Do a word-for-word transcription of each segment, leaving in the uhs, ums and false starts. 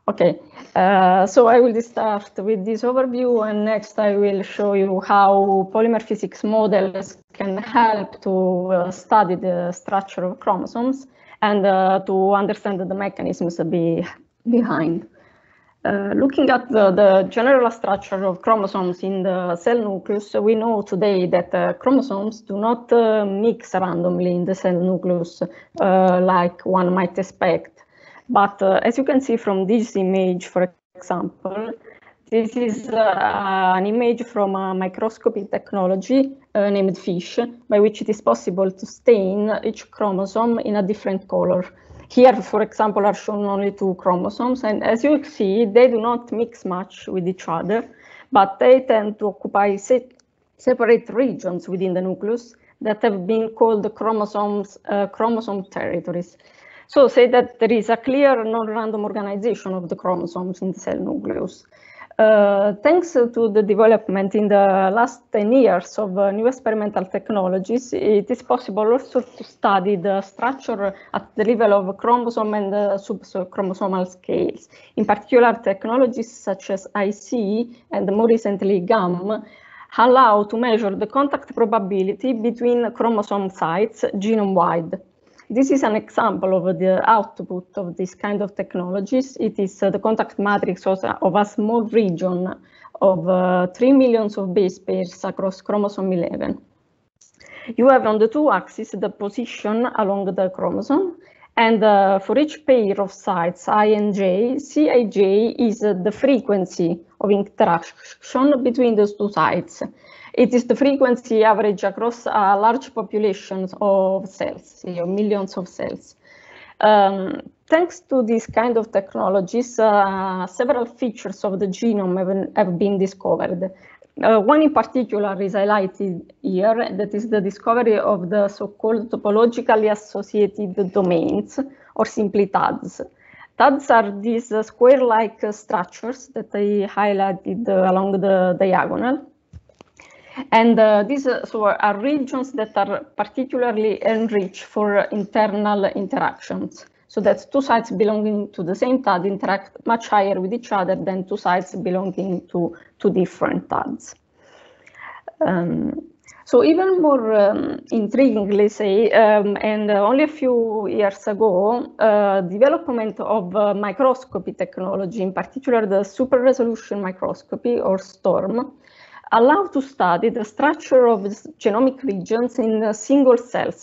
Okay, uh, so I will start with this overview, and next I will show you how polymer physics models can help to uh, study the structure of chromosomes and uh, to understand the mechanisms be behind. Uh, looking at the, the general structure of chromosomes in the cell nucleus, we know today that uh, chromosomes do not uh, mix randomly in the cell nucleus uh, like one might expect. But uh, as you can see from this image, for example, this is uh, an image from a microscopy technology uh, named FISH, by which it is possible to stain each chromosome in a different color. Here, for example, are shown only two chromosomes, and as you see, they do not mix much with each other, but they tend to occupy se separate regions within the nucleus that have been called the chromosomes, uh, chromosome territories. So say that there is a clear non-random organization of the chromosomes in the cell nucleus. Uh, thanks to the development in the last ten years of uh, new experimental technologies, it is possible also to study the structure at the level of chromosome and uh, subchromosomal scales. In particular, technologies such as I C and more recently GAM allow to measure the contact probability between chromosome sites genome-wide. This is an example of the output of this kind of technologies. It is uh, the contact matrix of, of a small region of uh, three millions of base pairs across chromosome eleven. You have on the two axes the position along the chromosome, and uh, for each pair of sites I and J, C I J is uh, the frequency of interaction between those two sites. It is the frequency average across a large population of cells, you know, millions of cells. Um, thanks to this kind of technologies, uh, several features of the genome have, have been discovered. Uh, one in particular is highlighted here, that is the discovery of the so-called topologically associated domains, or simply T A Ds. T A Ds are these uh, square-like uh, structures that I highlighted uh, along the diagonal. And uh, these uh, so are regions that are particularly enriched for internal interactions, so that two sites belonging to the same T A D interact much higher with each other than two sites belonging to two different T A Ds. Um, so even more um, intriguingly, say, um, and uh, only a few years ago, uh, development of uh, microscopy technology, in particular the super resolution microscopy or STORM, allow to study the structure of genomic regions in uh, single cells.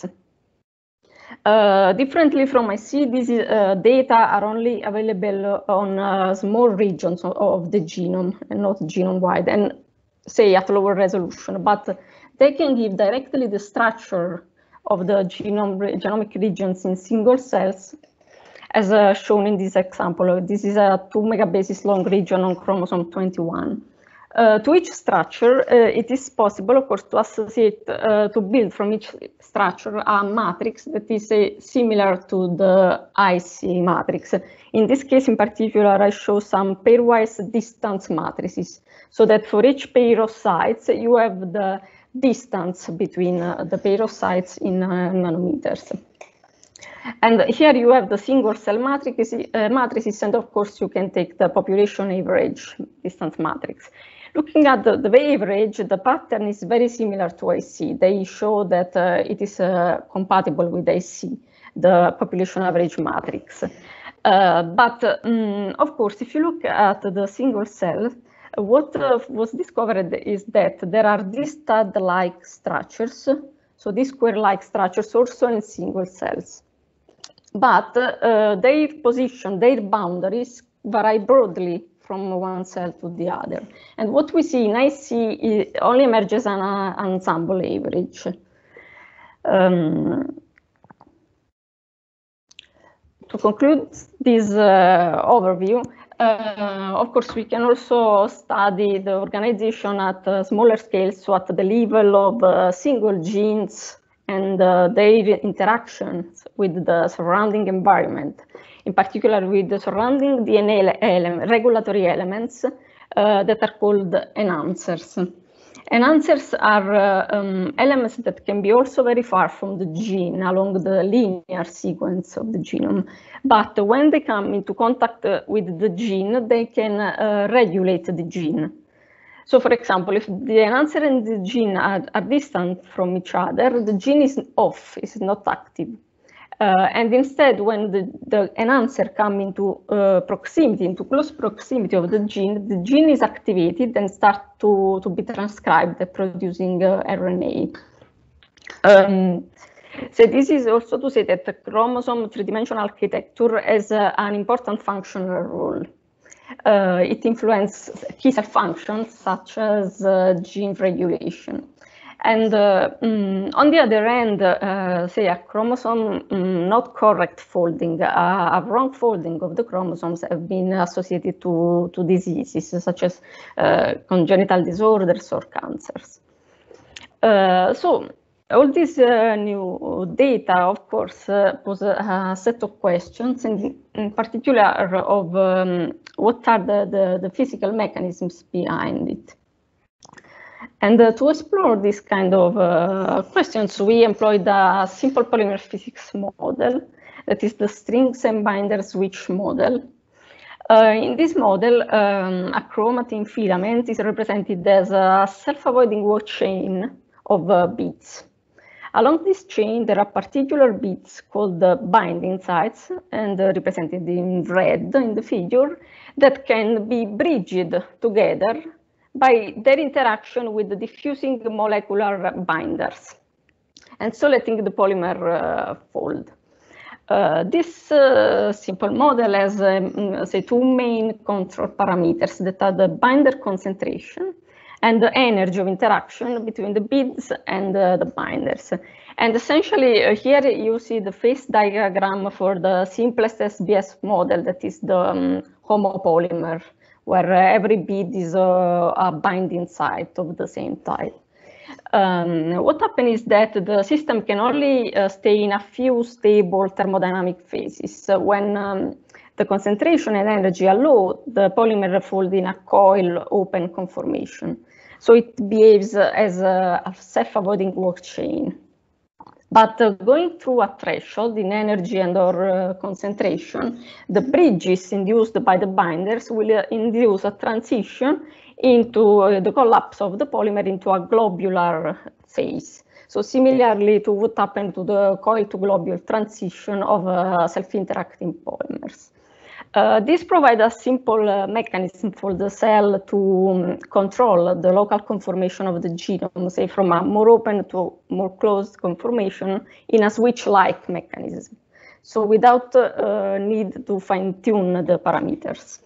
Uh, differently from I C, these uh, data are only available on uh, small regions of, of the genome and not genome-wide, and say at lower resolution, but they can give directly the structure of the genome, genomic regions in single cells, as uh, shown in this example. This is a two megabases long region on chromosome twenty-one. Uh, to each structure, uh, it is possible, of course, to associate, uh, to build from each structure a matrix that is uh, similar to the I C matrix. In this case, in particular, I show some pairwise distance matrices, so that for each pair of sites, you have the distance between uh, the pair of sites in uh, nanometers. And here you have the single cell matrices, uh, matrices, and of course, you can take the population average distance matrix. Looking at the, the average, the pattern is very similar to I C. They show that uh, it is uh, compatible with I C, the population average matrix. Uh, but um, of course, if you look at the single cell, what uh, was discovered is that there are these T A D-like structures, so these square-like structures also in single cells. But uh, their position, their boundaries vary broadly from one cell to the other. And what we see in I C only emerges an uh, ensemble average. Um, to conclude this uh, overview, uh, of course, we can also study the organization at uh, smaller scales, so at the level of uh, single genes and uh, their interactions with the surrounding environment, in particular with the surrounding D N A ele regulatory elements uh, that are called enhancers. Enhancers are uh, um, elements that can be also very far from the gene along the linear sequence of the genome. But when they come into contact uh, with the gene, they can uh, regulate the gene. So, for example, if the enhancer and the gene are, are distant from each other, the gene is off, is not active. Uh, and instead, when the, the enhancer comes into uh, proximity, into close proximity of the gene, the gene is activated and starts to, to be transcribed, producing uh, R N A. Um, so this is also to say that the chromosome three-dimensional architecture has uh, an important functional role. Uh, it influences key cell functions such as uh, gene regulation. And uh, um, on the other hand, uh, say a chromosome um, not correct folding, uh, a wrong folding of the chromosomes have been associated to, to diseases such as uh, congenital disorders or cancers. Uh, so all this uh, new data, of course, uh, pose a set of questions, and in particular of um, what are the, the, the physical mechanisms behind it. And uh, to explore this kind of uh, questions, we employed a simple polymer physics model, that is the strings and binder switch model. Uh, in this model, um, a chromatin filament is represented as a self-avoiding watch chain of uh, beads. Along this chain, there are particular beads called the binding sites, and uh, represented in red in the figure, that can be bridged together by their interaction with the diffusing molecular binders, and so letting the polymer uh, fold. Uh, this uh, simple model has, um, say, two main control parameters that are the binder concentration and the energy of interaction between the beads and uh, the binders. And essentially, uh, here you see the phase diagram for the simplest S B S model, that is the um, homopolymer, where uh, every bead is uh, a binding site of the same type. Um, what happens is that the system can only uh, stay in a few stable thermodynamic phases. So when um, the concentration and energy are low, the polymer folds in a coil open conformation. So it behaves uh, as a, a self-avoiding work chain. But uh, going through a threshold in energy and or uh, concentration, the bridges induced by the binders will uh, induce a transition into uh, the collapse of the polymer into a globular phase. So similarly to what happened to the coil to globule transition of uh, self-interacting polymers. Uh, this provides a simple uh, mechanism for the cell to um, control the local conformation of the genome, say from a more open to more closed conformation in a switch-like mechanism. So without uh, need to fine-tune the parameters.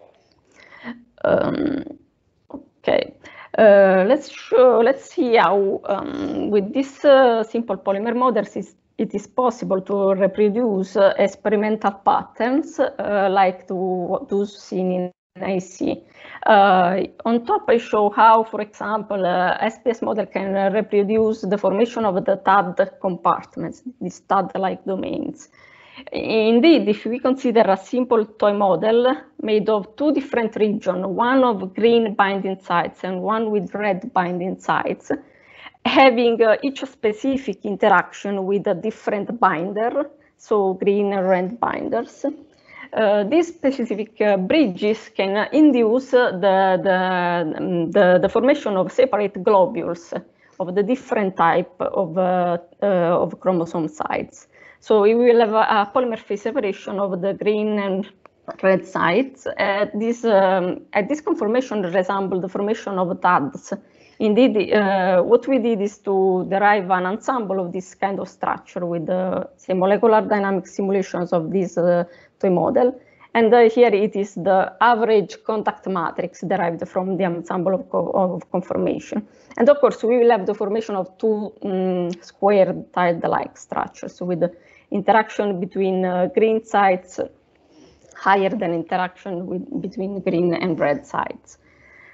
Um, okay, uh, let's show, let's see how um, with this uh, simple polymer models is it is possible to reproduce uh, experimental patterns uh, like to those seen in A C. Uh, on top, I show how, for example, uh, S P S model can uh, reproduce the formation of the T A D compartments, these T A D-like domains. Indeed, if we consider a simple toy model made of two different regions, one of green binding sites and one with red binding sites, having uh, each specific interaction with a different binder, so green and red binders. Uh, these specific uh, bridges can uh, induce uh, the, the, the, the formation of separate globules of the different type of, uh, uh, of chromosome sites. So we will have a, a polymer phase separation of the green and red sites. Uh, this, um, at this conformation resembles the formation of T A Ds. Indeed, uh, what we did is to derive an ensemble of this kind of structure with the say, molecular dynamic simulations of this uh, toy model. And uh, here it is the average contact matrix derived from the ensemble of, co of conformation. And of course, we will have the formation of two um, squared tiled-like structures with the interaction between uh, green sites higher than interaction with, between green and red sites.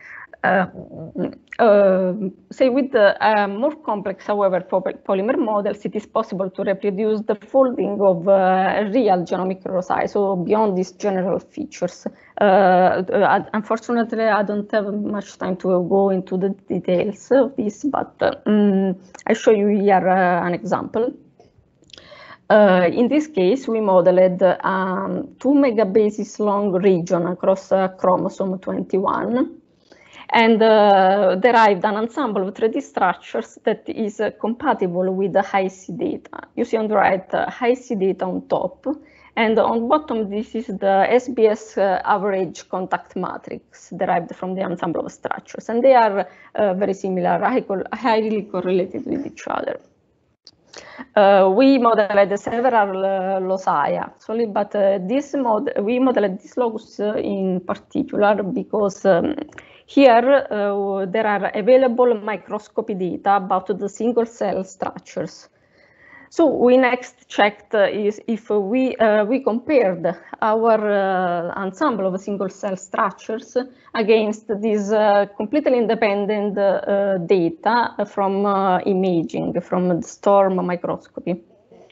Uh, uh, say with the uh, more complex, however, polymer models, it is possible to reproduce the folding of uh, real genomic loci, so beyond these general features. Uh, uh, unfortunately, I don't have much time to go into the details of this, but uh, um, I show you here uh, an example. Uh, in this case, we modeled um, two megabases long region across uh, chromosome twenty-one. And uh, derived an ensemble of three D structures that is uh, compatible with the high C data. You see on the right, uh, high C data on top, and on bottom, this is the S B S uh, average contact matrix derived from the ensemble of structures. And they are uh, very similar, highly correlated with each other. Uh, we modeled several uh, loci actually, but uh, this mod we modeled this locus uh, in particular because um, here uh, there are available microscopy data about the single cell structures. So we next checked uh, is if we uh, we compared our uh, ensemble of single cell structures against these uh, completely independent uh, data from uh, imaging from the storm microscopy.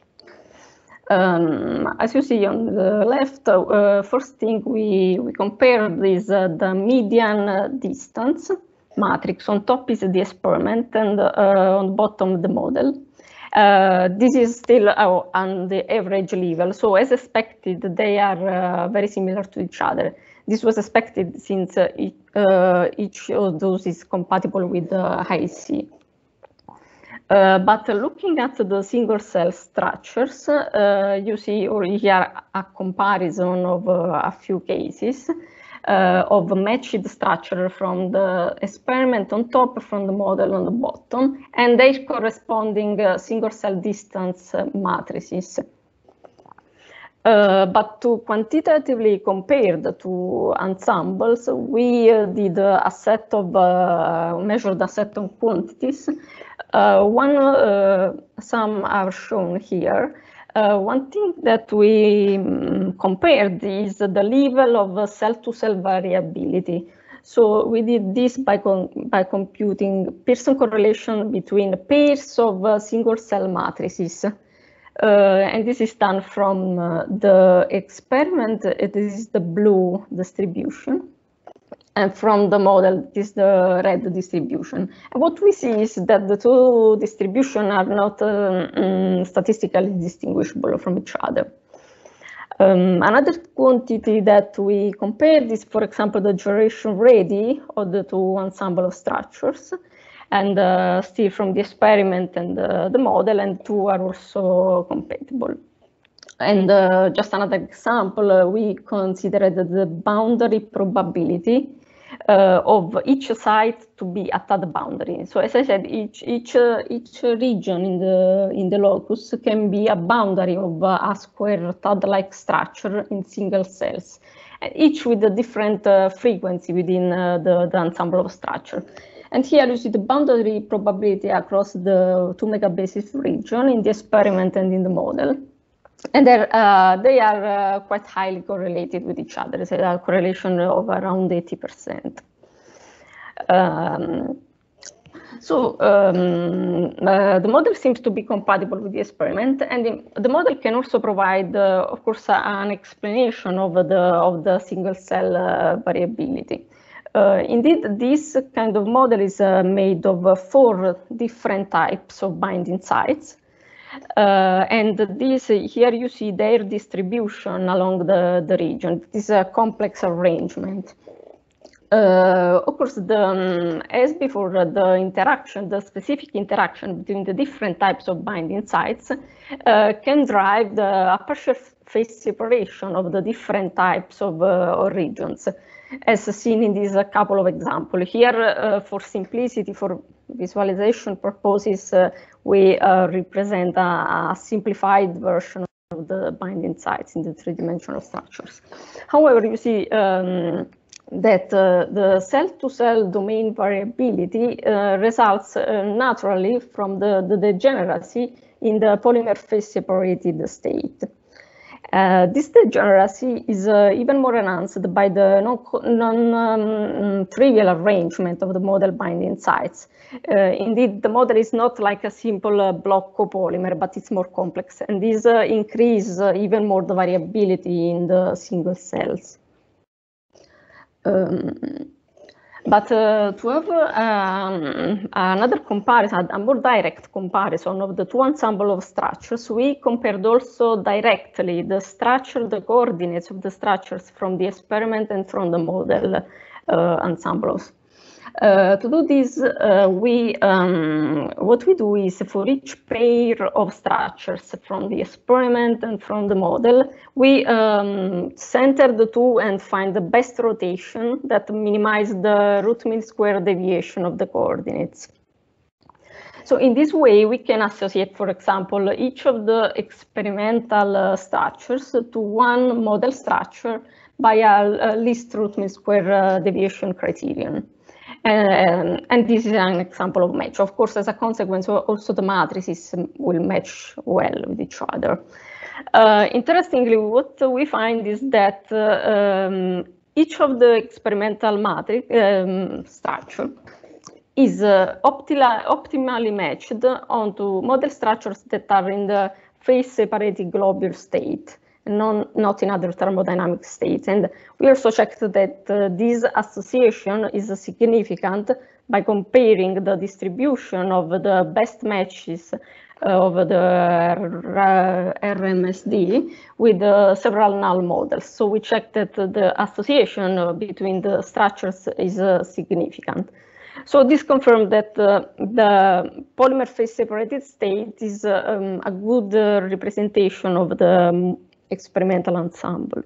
Um, as you see on the left, uh, first thing we, we compared is uh, the median distance matrix. On top is the experiment, and uh, on bottom the model. Uh, this is still uh, on the average level, so as expected, they are uh, very similar to each other. This was expected since uh, it, uh, each of those is compatible with uh, high C. Uh, but uh, looking at the single cell structures, uh, you see here a comparison of uh, a few cases uh, of matched structure from the experiment on top, from the model on the bottom, and their corresponding uh, single cell distance uh, matrices. Uh, but to quantitatively compare the two ensembles, we uh, did uh, a set of, uh, measured a set of quantities. Uh, one, uh, some are shown here. Uh, one thing that we um, compared is the level of cell-to-cell variability. So we did this by, con by computing Pearson correlation between pairs of uh, single-cell matrices. Uh, and this is done from uh, the experiment. It is the blue distribution. And from the model, this is the red distribution. And what we see is that the two distributions are not uh, um, statistically distinguishable from each other. Um, another quantity that we compared is, for example, the gyration radius of the two ensemble of structures, and uh, still from the experiment and uh, the model, and two are also compatible. And uh, just another example, uh, we considered the boundary probability uh, of each site to be at that boundary. So as I said, each each uh, each region in the in the locus can be a boundary of uh, a square T A D-like structure in single cells, and each with a different uh, frequency within uh, the, the ensemble of structure. And here you see the boundary probability across the two megabases region in the experiment and in the model. And uh, they are uh, quite highly correlated with each other. There's a correlation of around eighty percent. Um, so um, uh, the model seems to be compatible with the experiment, and the, the model can also provide, uh, of course, uh, an explanation of the of the single cell uh, variability. Uh, indeed, this kind of model is uh, made of uh, four different types of binding sites. Uh, and this uh, here you see their distribution along the, the region. This is a complex arrangement. Uh, of course, the, um, as before, uh, the interaction, the specific interaction between the different types of binding sites uh, can drive the a partial phase separation of the different types of uh, regions, as seen in these uh, couple of examples. Here, uh, for simplicity, for visualization purposes, uh, we uh, represent a, a simplified version of the binding sites in the three-dimensional structures. However, you see um, that uh, the cell-to-cell domain variability uh, results uh, naturally from the, the degeneracy in the polymer phase separated state. Uh, this degeneracy is uh, even more enhanced by the non-trivial non, um, arrangement of the model binding sites. Uh, indeed, the model is not like a simple uh, block copolymer, but it's more complex, and this uh, increases uh, even more the variability in the single cells. Um, But uh, to have um, another comparison, a more direct comparison of the two ensemble of structures, we compared also directly the structure, the coordinates of the structures from the experiment and from the model uh, ensembles. Uh, to do this, uh, we um, what we do is for each pair of structures from the experiment and from the model, we um, center the two and find the best rotation that minimizes the root mean square deviation of the coordinates. So in this way, we can associate, for example, each of the experimental uh, structures to one model structure by a, a least root mean square uh, deviation criterion. And, and this is an example of match. Of course, as a consequence, also the matrices will match well with each other. Uh, interestingly, what we find is that uh, um, each of the experimental matrix um, structure is uh, optimally, optimally matched onto model structures that are in the phase-separated globule state, Non, not in other thermodynamic states. And we also checked that uh, this association is significant by comparing the distribution of the best matches uh, of the R M S D with uh, several null models. So we checked that the association between the structures is uh, significant. So this confirmed that uh, the polymer phase separated state is uh, um, a good uh, representation of the um, experimental ensemble.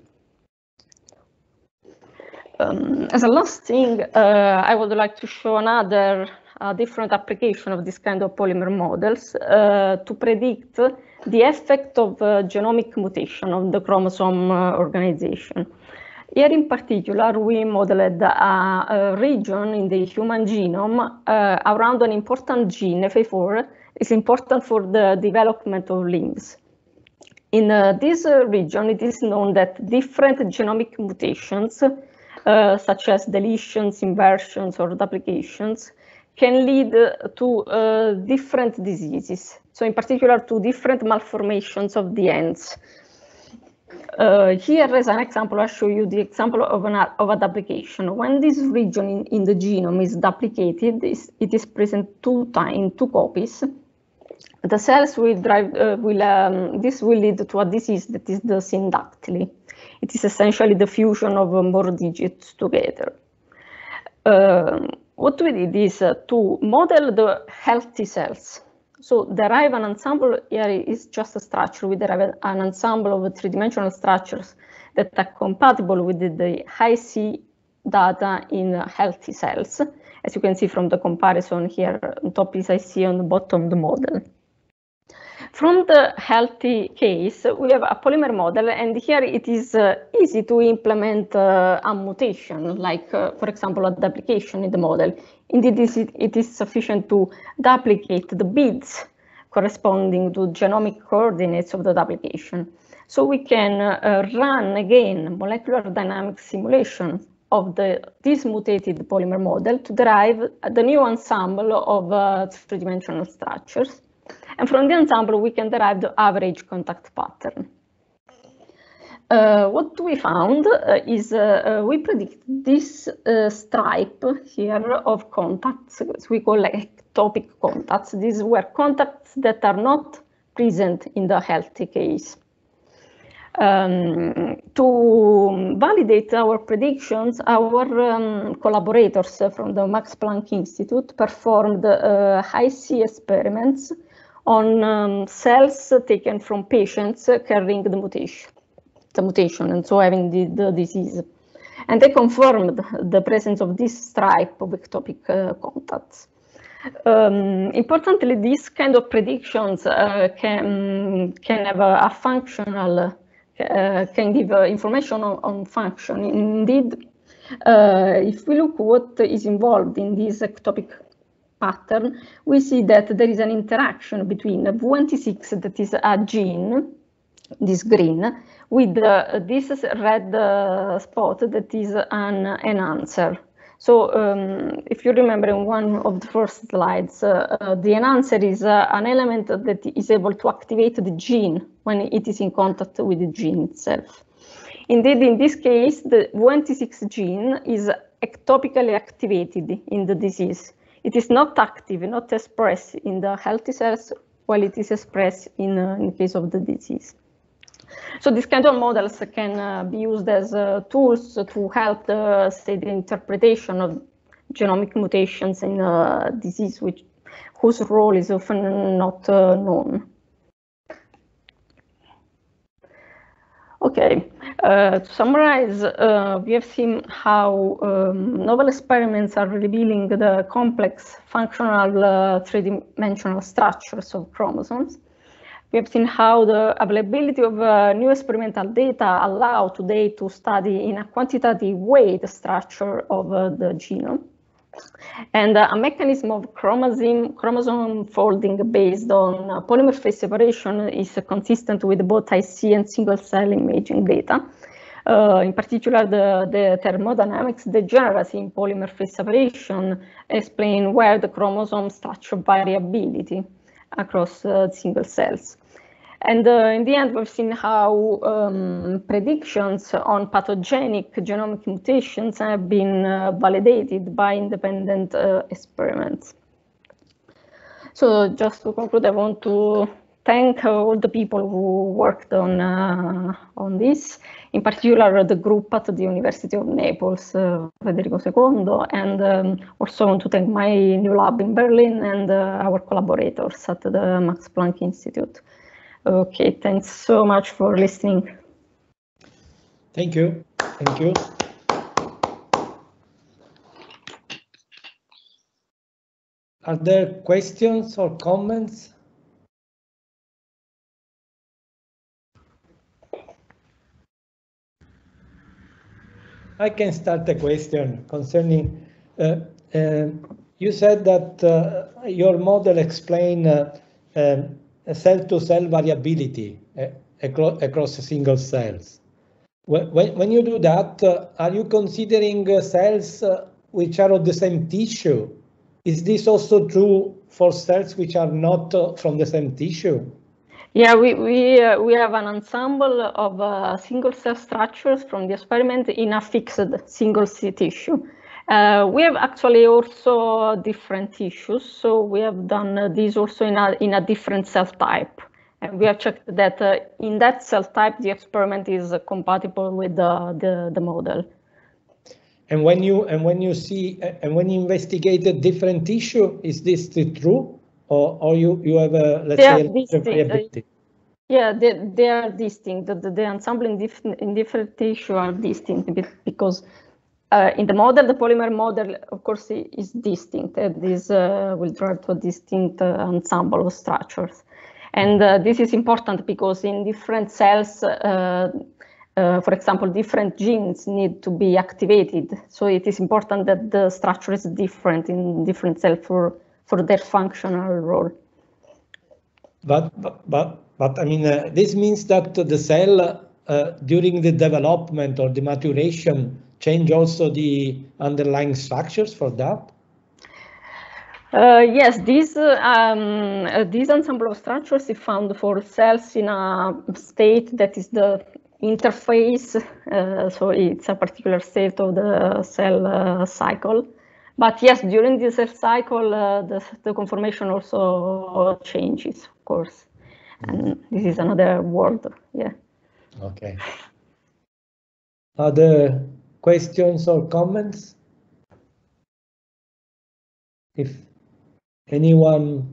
Um, as a last thing, uh, I would like to show another uh, different application of this kind of polymer models uh, to predict the effect of uh, genomic mutation of the chromosome uh, organization. Here in particular, we modeled a, a region in the human genome uh, around an important gene, F A four, is important for the development of limbs. In uh, this uh, region, it is known that different genomic mutations, uh, such as deletions, inversions, or duplications, can lead uh, to uh, different diseases. So in particular, to different malformations of the ends. Uh, here, as an example, I'll show you the example of, an, of a duplication. When this region in, in the genome is duplicated, it is present two times in two copies. The cells will drive, uh, will, um, this will lead to a disease that is the syndactyly. It is essentially the fusion of uh, more digits together. Uh, what we did is uh, to model the healthy cells. So derive an ensemble, here is just a structure. We derive an ensemble of three-dimensional structures that are compatible with the, the high C data in uh, healthy cells. As you can see from the comparison here, on top is I C, on the bottom the model. From the healthy case, we have a polymer model, and here it is uh, easy to implement uh, a mutation, like, uh, for example, a duplication in the model. Indeed, it is sufficient to duplicate the bits corresponding to genomic coordinates of the duplication. So we can uh, run again molecular dynamic simulation of the this mutated polymer model to derive the new ensemble of uh, three-dimensional structures. And from the ensemble, we can derive the average contact pattern. Uh, what we found uh, is uh, uh, we predict this uh, stripe here of contacts, we call ectopic contacts. These were contacts that are not present in the healthy case. Um, to validate our predictions, our um, collaborators from the Max Planck Institute performed uh, high C experiments on um, cells taken from patients carrying the mutation, the mutation, and so having the, the disease. And they confirmed the presence of this stripe of ectopic uh, contacts. Um, importantly, these kind of predictions uh, can, can have a, a functional, uh, can give uh, information on, on function. Indeed, uh, if we look what is involved in this ectopic pattern, we see that there is an interaction between V twenty-six, that is a gene, this green, with uh, this red uh, spot that is an enhancer. So um, if you remember in one of the first slides, uh, uh, the enhancer is uh, an element that is able to activate the gene when it is in contact with the gene itself. Indeed, in this case, the W N T six gene is ectopically activated in the disease. It is not active, not expressed in the healthy cells, while it is expressed in, uh, in case of the disease. So these kind of models can uh, be used as uh, tools to help the, say, the interpretation of genomic mutations in a disease which, whose role is often not uh, known. Okay, uh, to summarize, uh, we have seen how um, novel experiments are revealing the complex functional uh, three-dimensional structures of chromosomes. We have seen how the availability of uh, new experimental data allow today to study in a quantitative way the structure of uh, the genome. And uh, a mechanism of chromosome, chromosome folding based on uh, polymer phase separation is uh, consistent with both I C and single cell imaging data. Uh, in particular, the, the thermodynamics degeneracy in polymer phase separation explain where the chromosome structure variability across uh, single cells. And uh, in the end, we've seen how um, predictions on pathogenic genomic mutations have been uh, validated by independent uh, experiments. So just to conclude, I want to thank all the people who worked on, uh, on this, in particular the group at the University of Naples, uh, Federico secondo, and um, also want to thank my new lab in Berlin and uh, our collaborators at the Max Planck Institute. Okay, thanks so much for listening. Thank you. Thank you. Are there questions or comments? I can start a question concerning, uh, uh, you said that uh, your model explain uh, uh, cell-to-cell variability uh, across, across single cells. When, when you do that, uh, are you considering uh, cells uh, which are of the same tissue? Is this also true for cells which are not uh, from the same tissue? Yeah, we, we, uh, we have an ensemble of uh, single cell structures from the experiment in a fixed single cell tissue. Uh, we have actually also different tissues, so we have done uh, this also in a, in a different cell type. And we have checked that uh, in that cell type, the experiment is uh, compatible with the, the, the model. And when you and when you see and when you investigate a different tissue, is this true, or or you you have a let's they say a variability? Yeah, they, they are distinct. The, the, the ensemble in different in different tissue are distinct because uh, in the model, the polymer model, of course, is distinct. Uh, this uh, will draw to a distinct uh, ensemble of structures, and uh, this is important because in different cells. Uh, Uh, for example, different genes need to be activated. So it is important that the structure is different in different cells for, for their functional role. But, but, but, but I mean, uh, this means that the cell uh, during the development or the maturation change also the underlying structures for that? Uh, yes, this, um, uh, this ensemble of structures is found for cells in a state that is the interface, uh, so it's a particular state of the cell uh, cycle. But yes, during the cell cycle, uh, the, the conformation also changes, of course. And this is another word, yeah. Okay. Other questions or comments? If anyone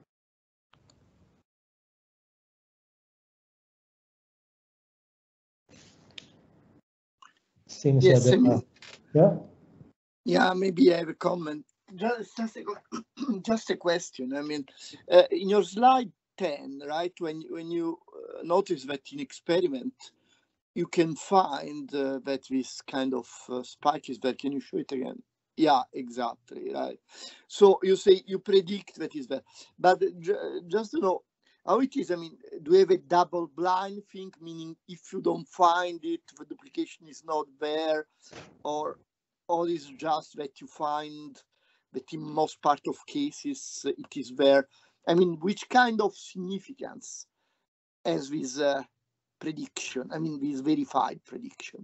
seems yes, that uh, yeah. Yeah, maybe I have a comment. Just, just, a, just a question. I mean, uh, in your slide ten, right, when, when you uh, notice that in experiment, you can find uh, that this kind of uh, spike is there. Can you show it again? Yeah, exactly, right. So you say you predict that is there. But just to know, how it is? I mean, do you have a double blind thing, meaning if you don't find it, the duplication is not there, or or is just that you find that in most part of cases it is there? I mean, which kind of significance has this uh, prediction? I mean, this verified prediction.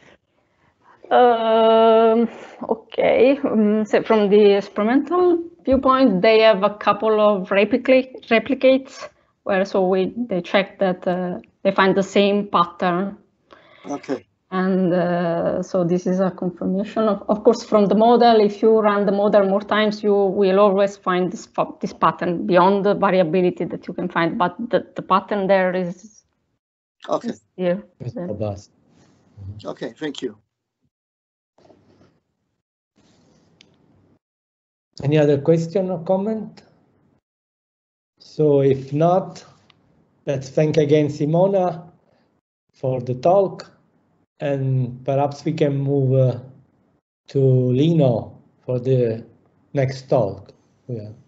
Um, okay, um, so from the experimental viewpoint, they have a couple of replicate replicates where so we they check that uh, they find the same pattern. Okay. And uh, so this is a confirmation of, of course, from the model. If you run the model more times, you will always find this this pattern beyond the variability that you can find. But the, the pattern there is okay. Is here. It's robust. Okay, thank you. Any other question or comment? So if not, let's thank again Simona for the talk, and perhaps we can move uh, to Lino for the next talk. Yeah.